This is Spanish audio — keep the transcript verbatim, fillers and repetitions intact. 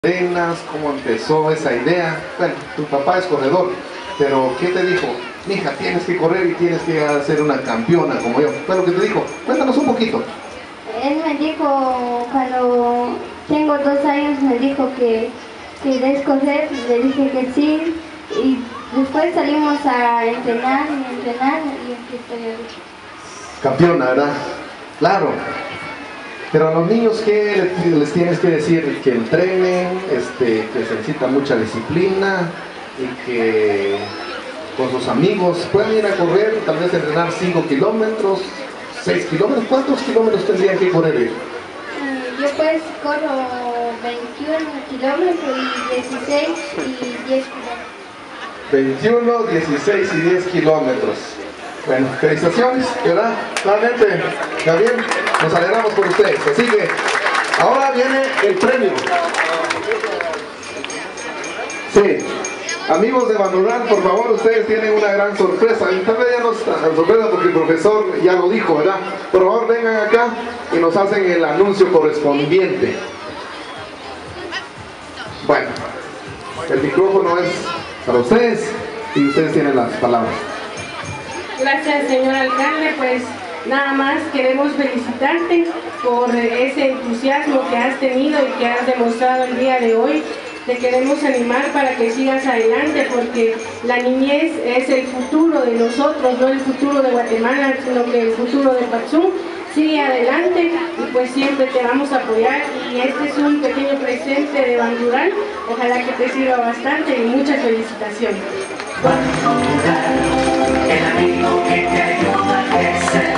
Arenas, cómo empezó esa idea. Bueno, tu papá es corredor, pero ¿qué te dijo? Mija, tienes que correr y tienes que ser una campeona como yo. ¿Qué fue lo que te dijo? Cuéntanos un poquito. Él me dijo, cuando tengo dos años, me dijo que querías correr, le dije que sí, y después salimos a entrenar y entrenar, y aquí estoy ahorita. Campeona, ¿verdad? Claro. Pero a los niños, ¿qué les tienes que decir? Que entrenen, este, que se necesita mucha disciplina y que con sus amigos pueden ir a correr, tal vez entrenar cinco kilómetros, seis kilómetros. ¿Cuántos kilómetros tendrían que correr ellos? Yo pues corro veintiuno kilómetros y dieciséis y diez kilómetros. veintiuno, dieciséis y diez kilómetros. Bueno, felicitaciones, ¿verdad? Realmente, Gabriel, nos alegramos por ustedes. Así que ahora viene el premio. Sí, amigos de Banrural, por favor, ustedes tienen una gran sorpresa. Y tal vez ya no es tan sorpresa porque el profesor ya lo dijo, ¿verdad? Por favor, vengan acá y nos hacen el anuncio correspondiente. Bueno, el micrófono es para ustedes y ustedes tienen las palabras. Gracias, señor alcalde. Pues nada más queremos felicitarte por ese entusiasmo que has tenido y que has demostrado el día de hoy. Te queremos animar para que sigas adelante, porque la niñez es el futuro de nosotros, no el futuro de Guatemala, sino que el futuro de Patzún. Sigue adelante y pues siempre te vamos a apoyar, y este es un pequeño presente de Banrural. Ojalá que te sirva bastante y muchas felicitaciones. El amigo que te ayuda a crecer.